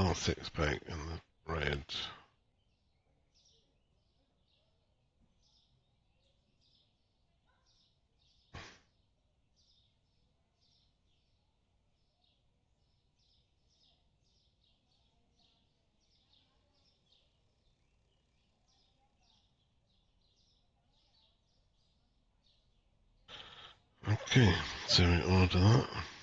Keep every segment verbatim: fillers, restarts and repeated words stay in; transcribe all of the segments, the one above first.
more six pack in the red. Okay, so we order that.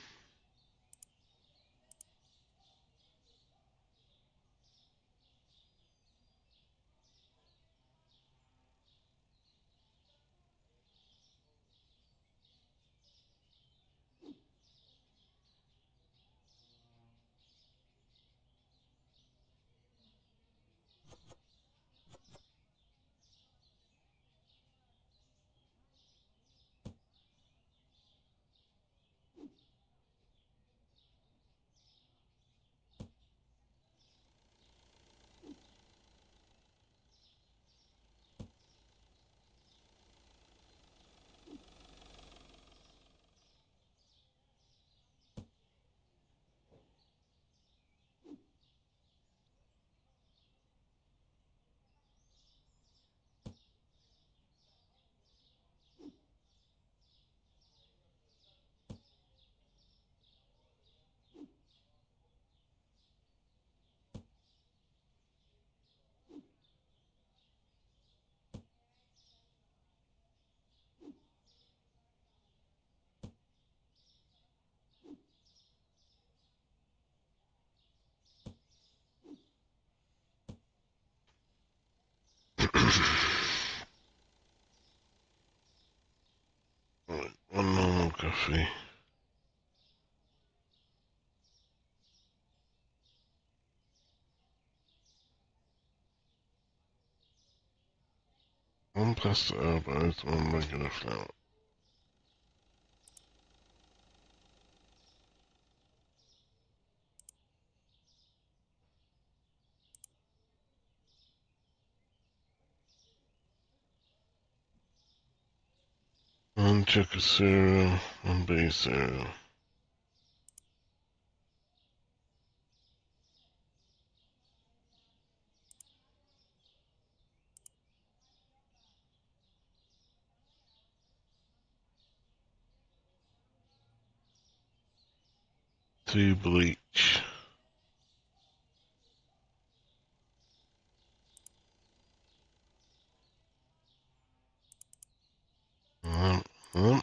Right, one normal coffee. One pasta elbows, one regular flour. One checker cereal, one bee cereal. Two bleach. One, one.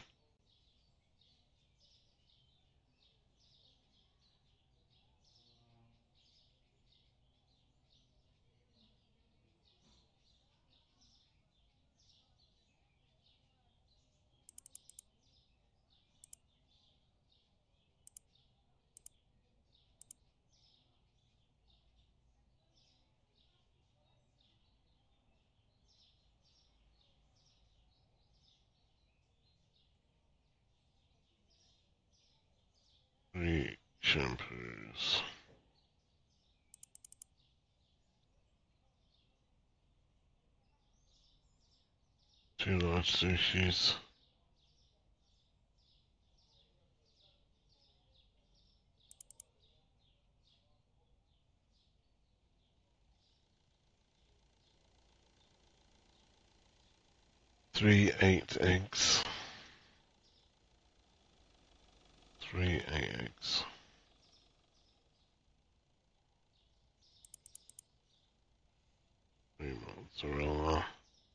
Three shampoos. Two large sushis. Three eight eggs. Three eight eggs. Three mozzarella.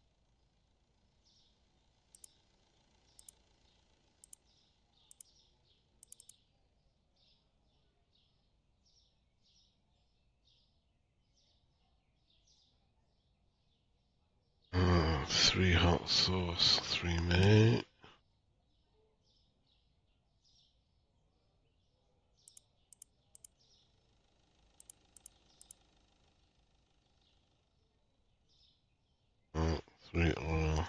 Uh, three hot sauce. Three meat. Uh, three oil.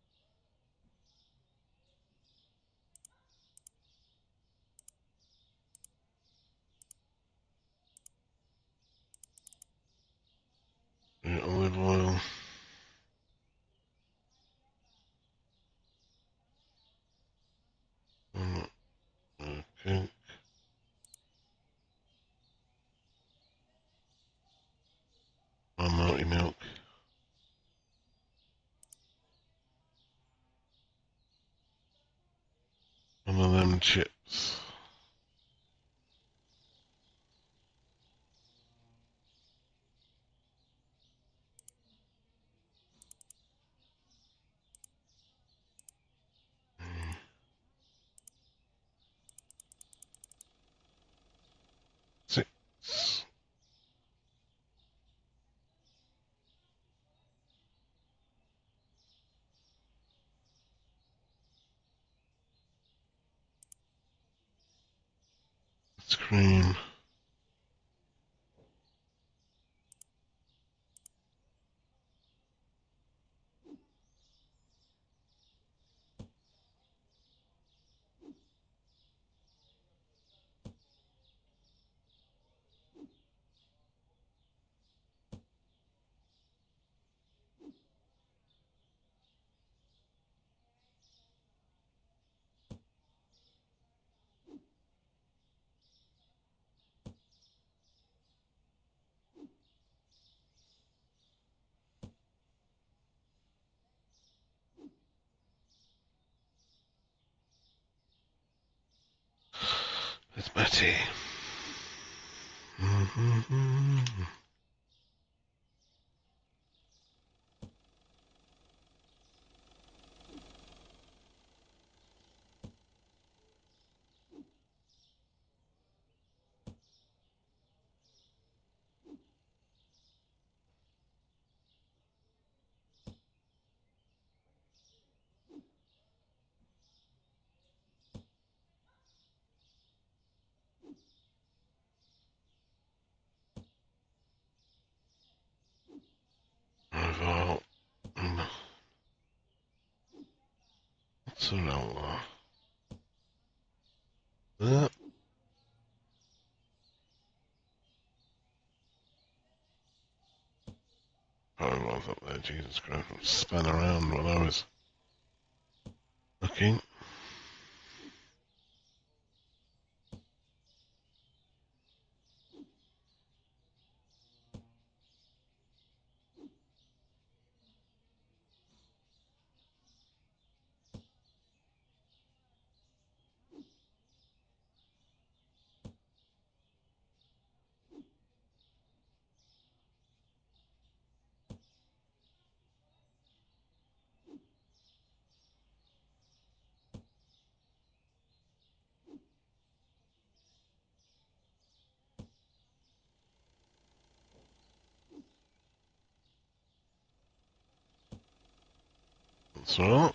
Three olive oil. One, okay. and chips. Six. Screen. It's Betty. Mm-hmm. Over. Mozzarella. There. Oh, I was up there, Jesus Christ. I spun around when I was looking. So,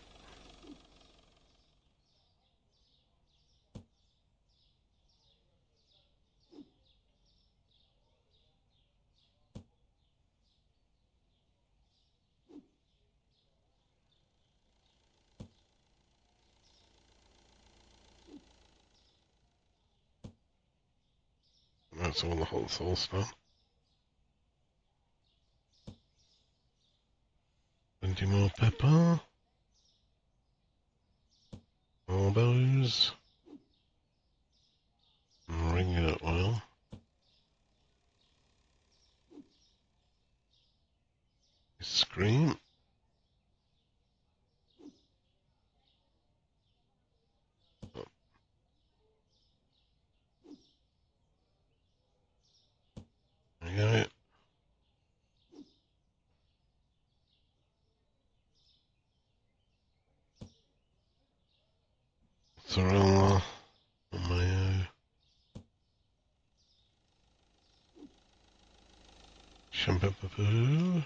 that's all the hot sauce done. Plenty more pepper. Elbows. Regular oil. Scream. There you go. Mozzarella. Mayo. Shampoo.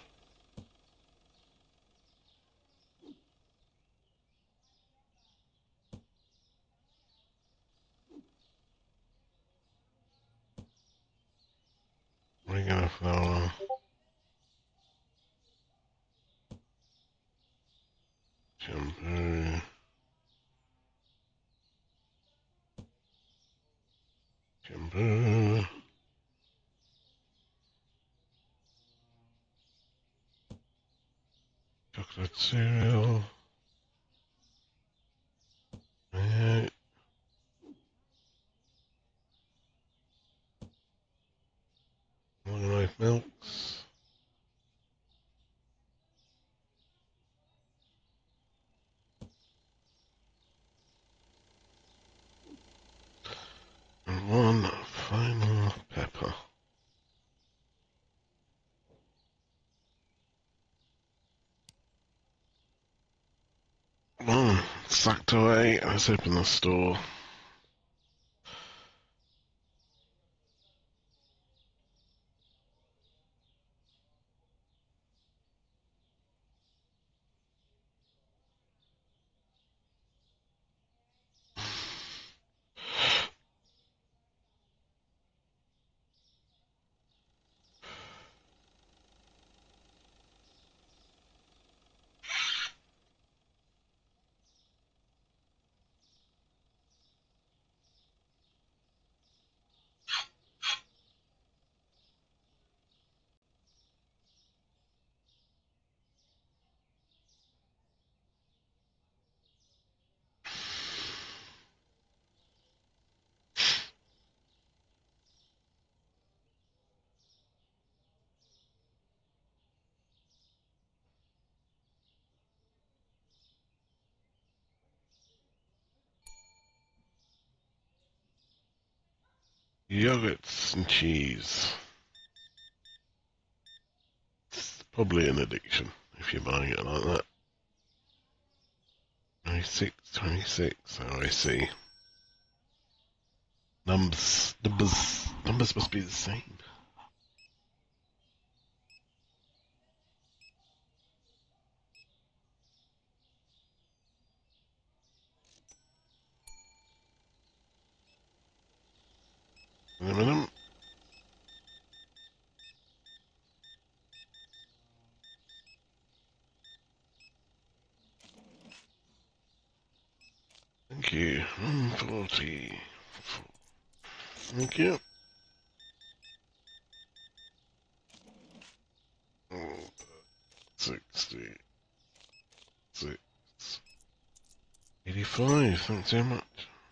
Regular flour. Shampoo. Shampoo. Chocolate cereal. Mayo. Long life milks. sacked away. Let's open the store. Yogurts and cheese. It's probably an addiction if you're buying it like that. twenty-six, twenty-six, oh I see. Numbers, numbers, numbers must be the same. Wait a minute. Thank you. one forty. Thank you. sixty. Six. eighty-five. Thanks very much.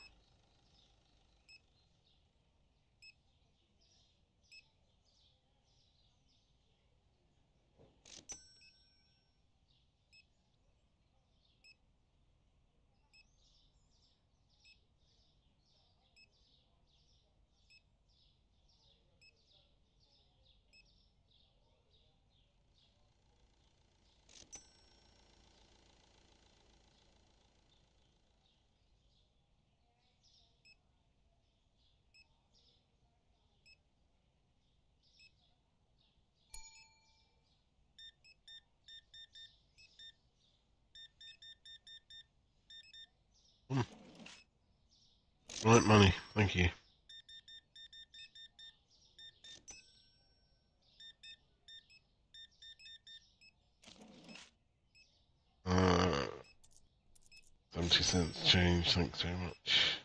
Hmm. Right money. Thank you. Uh, seventy cents change. Thanks very much.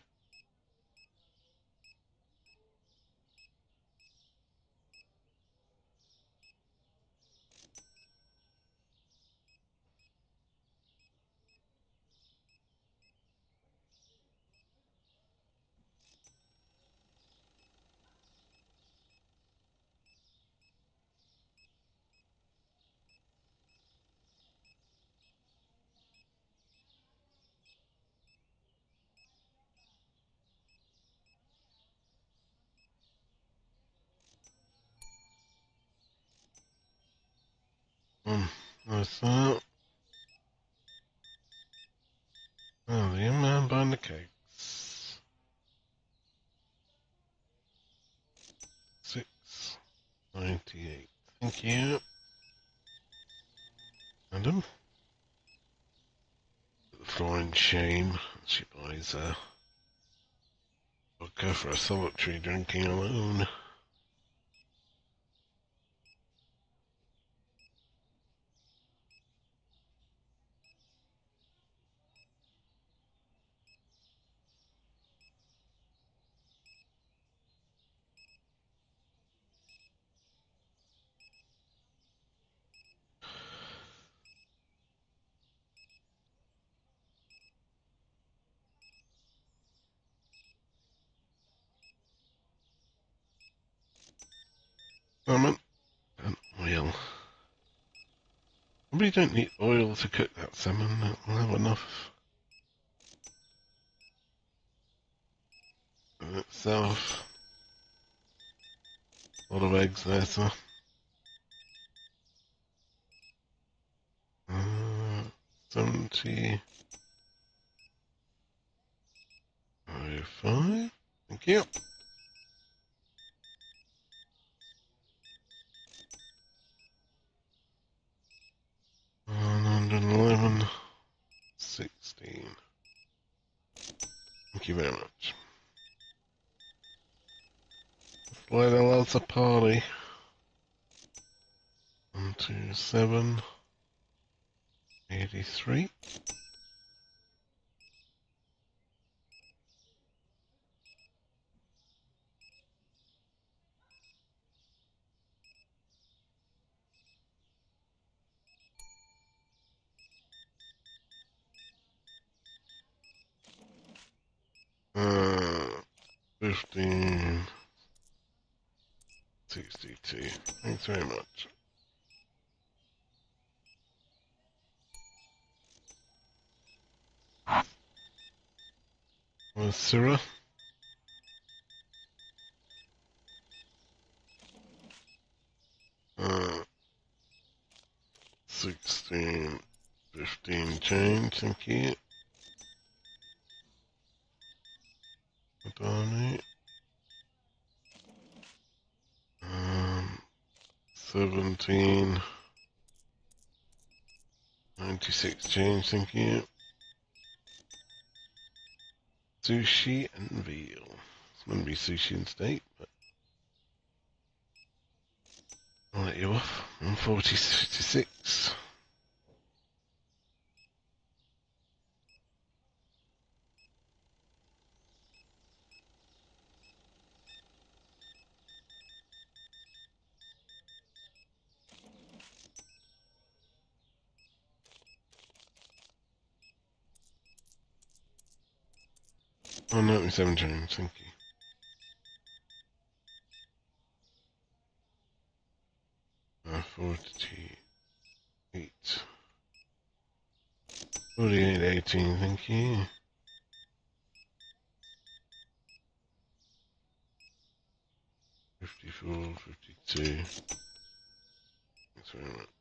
Um, that's that. Oh, the young man buying the cakes. Six ninety-eight. Thank you. Madam. The flying shame. She buys a vodka for a solitary drinking alone. Salmon and oil. We don't need oil to cook that salmon. We'll have enough in itself. A lot of eggs there, so. Uh, seventy. five. Thank you. one hundred eleven. sixteen. Thank you very much. Let a lots of party. One, two, seven. eighty-three. Uh, fifteen. sixty-two. Thanks very much. Where's Sarah? Uh, sixteen, fifteen change, thank you. Donate. Um, seventeen, ninety-six change, thank you. Sushi and veal. It's going to be sushi and steak, but I'll let you off. one forty, fifty-six. Oh, ninety-seven change, thank you. Uh, forty-eight. forty-eight, eighteen, thank you. fifty-four, fifty-two. Thanks very much.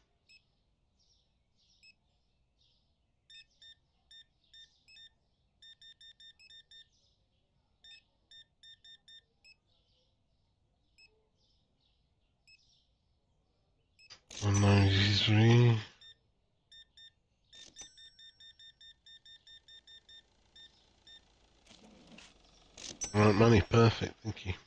one ninety-three. Right, money, perfect, thank you.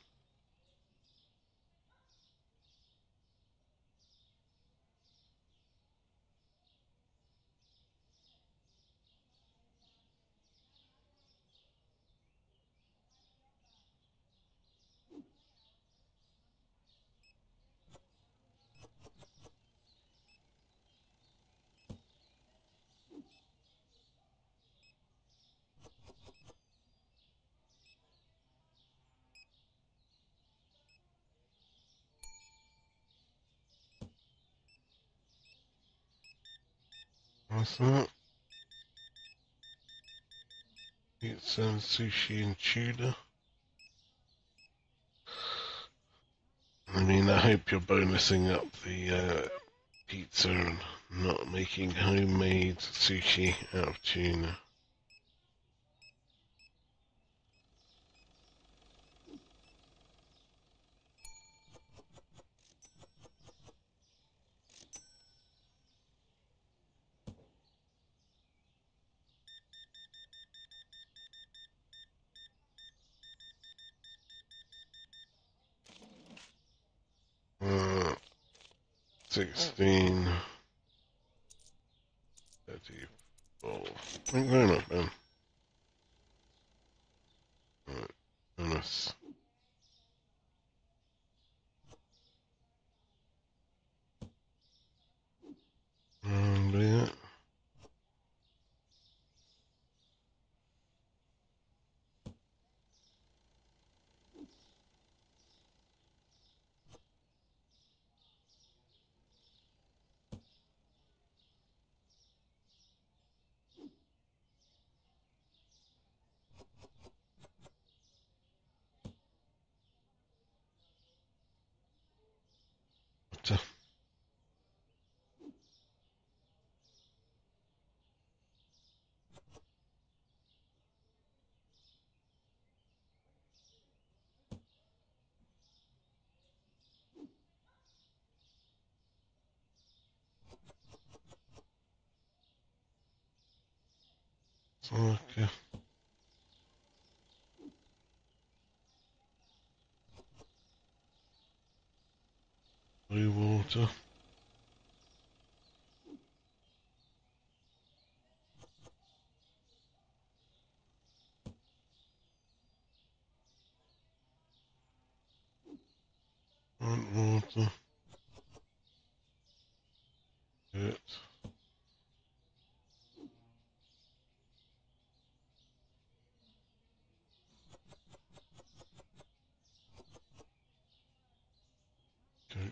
What's that? Pizza and sushi and tuna. I mean, I hope you're bonusing up the uh, pizza and not making homemade sushi out of tuna. Uh, sixteen. thirty-four. Thank you very much, man. Alright, bonus. And yeah. So, Okay. Blue water. White water. Good. Okay.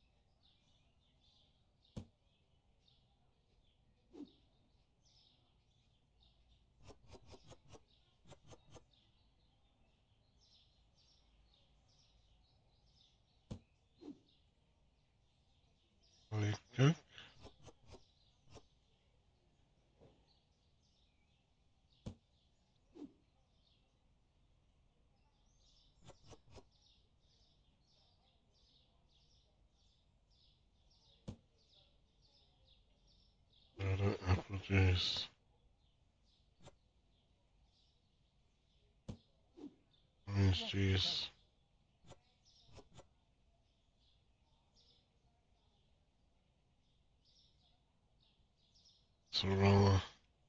There we go. Got it. Apple juice. Orange juice. Sorella.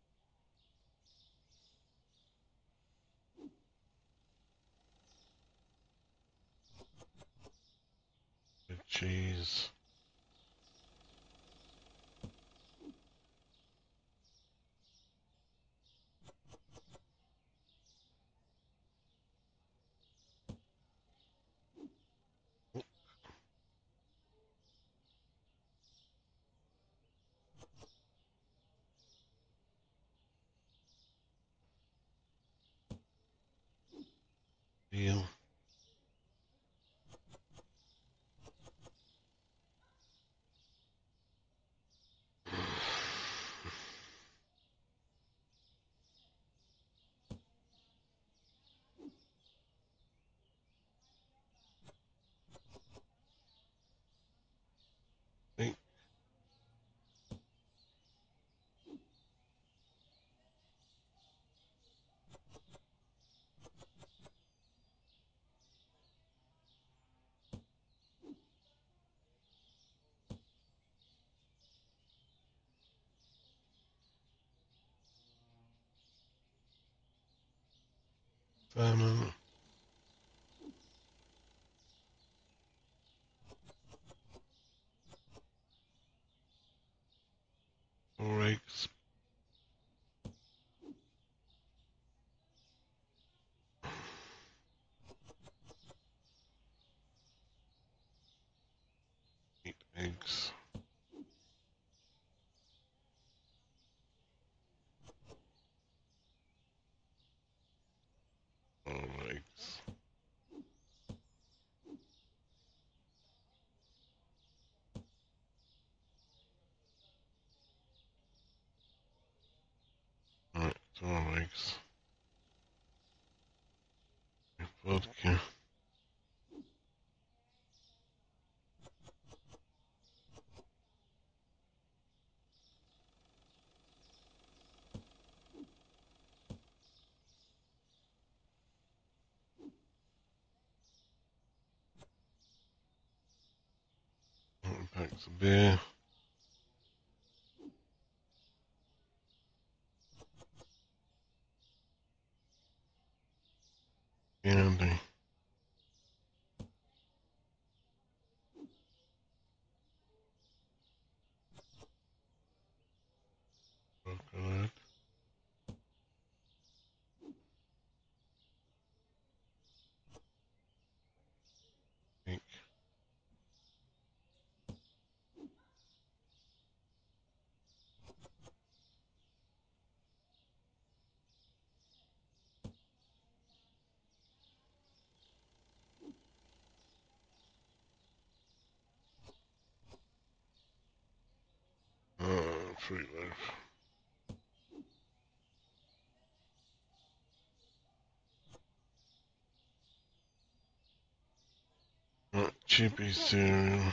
Good cheese. Veal. Hey. Salmon. Four eggs. Eight eggs. Four eggs. Alright, four eggs. Vodka. Packs of beer. Candy. Chocolate. Pink. Uh, fruit loaf. Right, chippy cereal.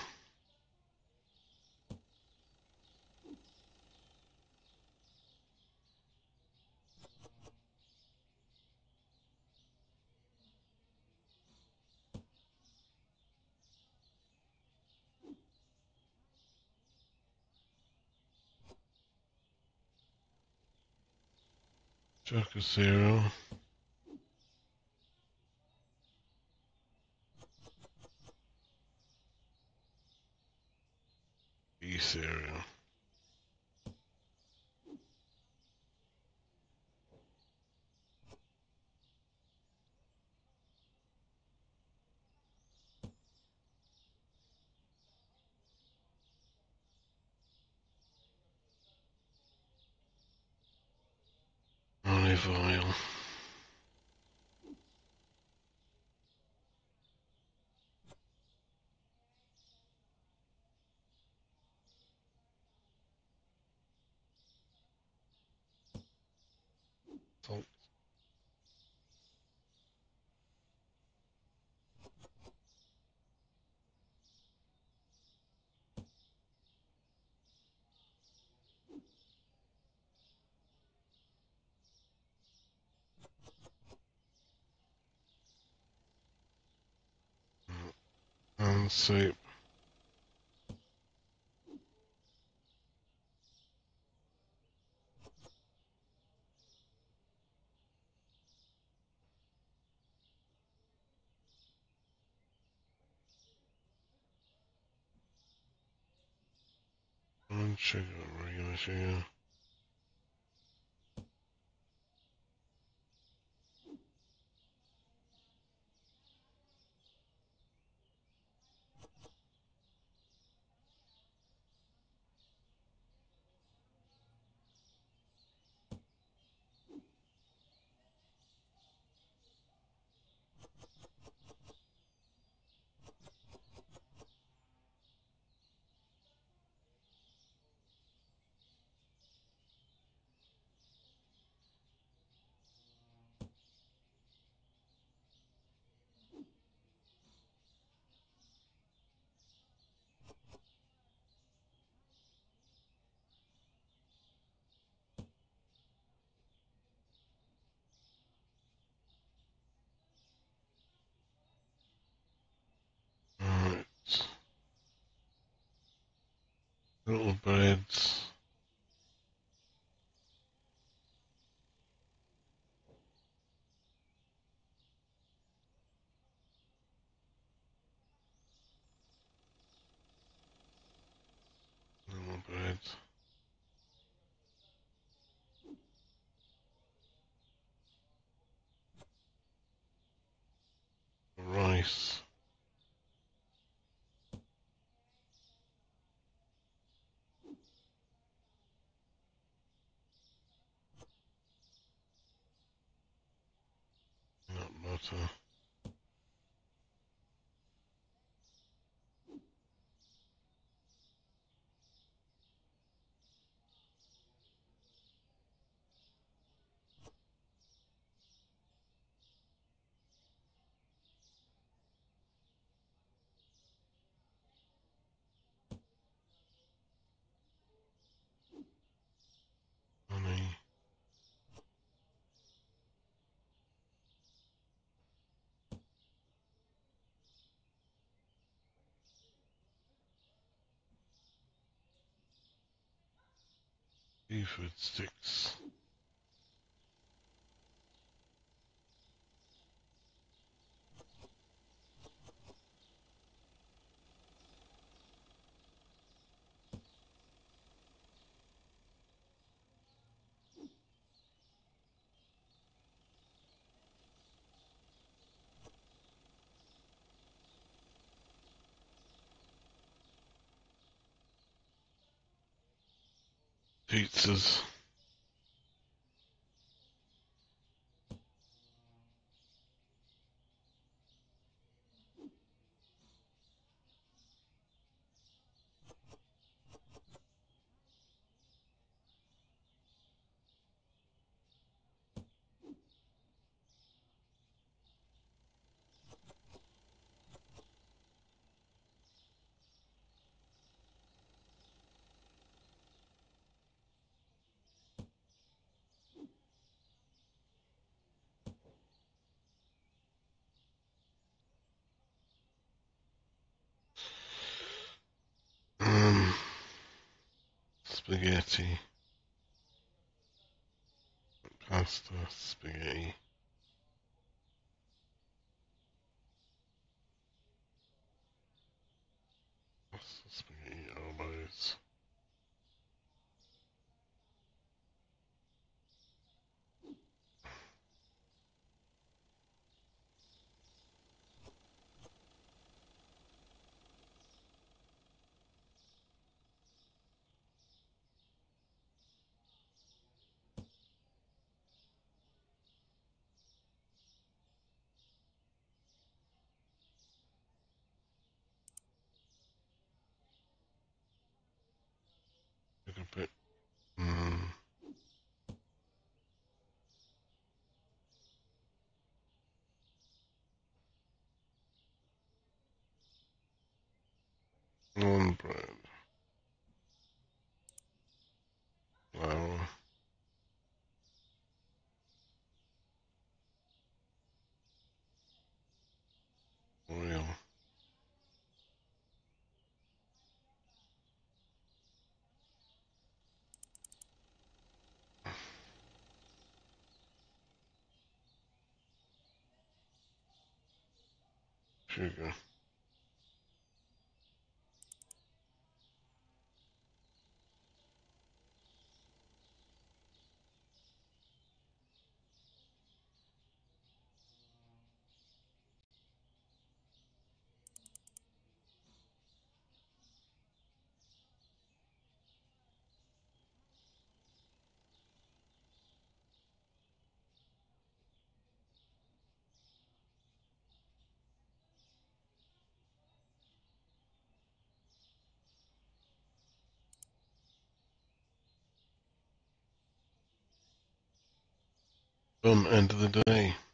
Chocolate cereal. Bee cereal. Olive oil. Salt. And soap. And sugar, regular sugar. Alright. Little breads. Little breads. Rice. Nut butter. Honey. Seafood sticks. Pizzas. Um, Spaghetti. Pasta. pasta, spaghetti. Pasta, spaghetti, elbows. Look a bit. Mm, one bread. Flour. Oil. Sugar. Boom, end of the day.